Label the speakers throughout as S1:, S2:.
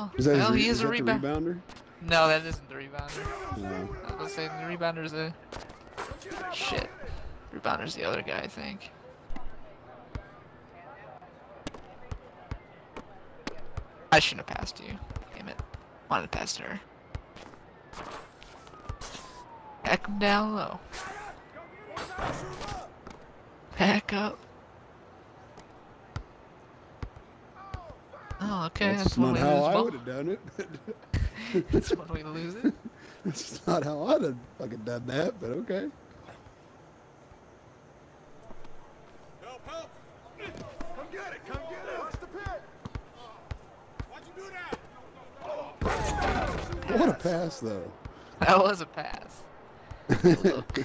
S1: Oh,
S2: Is that
S1: well,
S2: his,
S1: he is a
S2: that the
S1: rebound.
S2: rebounder?
S1: No, that isn't the rebounder.
S2: No.
S1: I was gonna say the rebounder a... Shit. Rebounder's the other guy, I think. I shouldn't have passed you. Damn it. Wanted to pass to her. Back him down low. Back up. Oh, okay.
S2: That's
S1: one
S2: not
S1: way to
S2: how
S1: lose the
S2: I
S1: ball.
S2: would have done it.
S1: That's one way to lose it.
S2: That's not how I'd have fucking done that, but okay.
S3: Help, help! Come get it, come get it! Watch the pit! Why'd you do that?
S2: What a pass, though.
S1: That was a pass. Good look.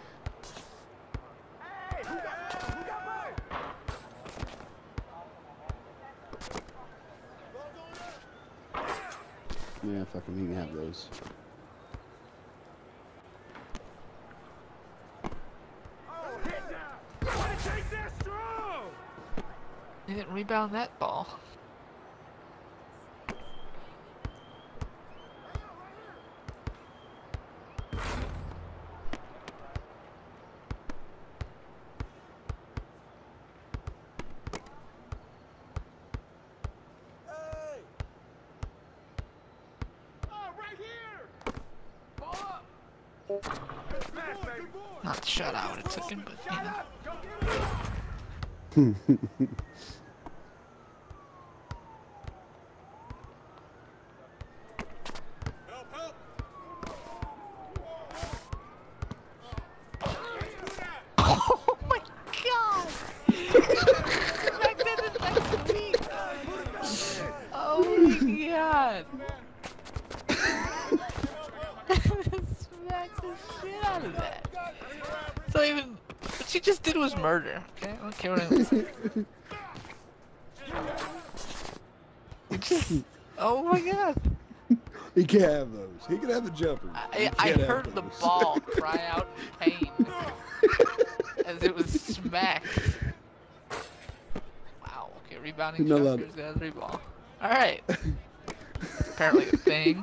S2: Yeah, fucking, you can have those.
S1: He didn't rebound that ball. Not the shot I would have taken, but you know.
S3: Help, help!
S1: Oh my god! Back then and next week! Oh my god! Smack the shit out of that. So even what she just did was murder. Okay, I don't care what anyone says. Oh my god!
S2: He can't have those. He can have the jumpers.
S1: I heard the ball cry out in pain as it was smacked. Wow. Okay, rebounding Chucker's got a 3 ball. All right. Apparently a thing.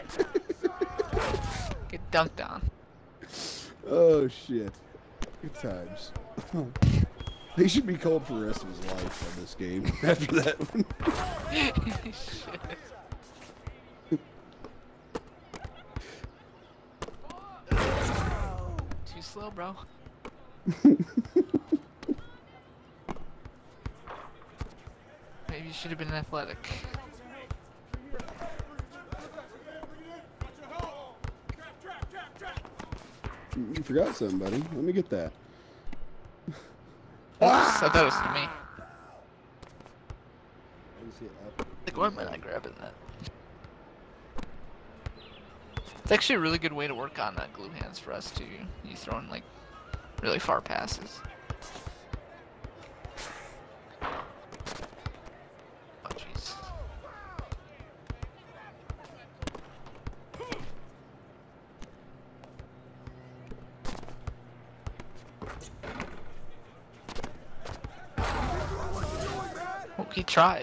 S1: Get dunked on.
S2: Oh shit. Good times. He should be called for the rest of his life on this game after that one.
S1: Shit. Too slow, bro. Maybe you should have been athletic.
S2: You forgot something, buddy. Let me get that.
S1: Oops, I thought it was me.
S2: I can see it up.
S1: Like, why am I not grabbing that? It's actually a really good way to work on glue hands for us too. You throwing like really far passes. Oh jeez. Oh, he tried.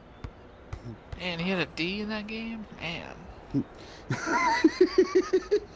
S1: Man, he had a D in that game? Man.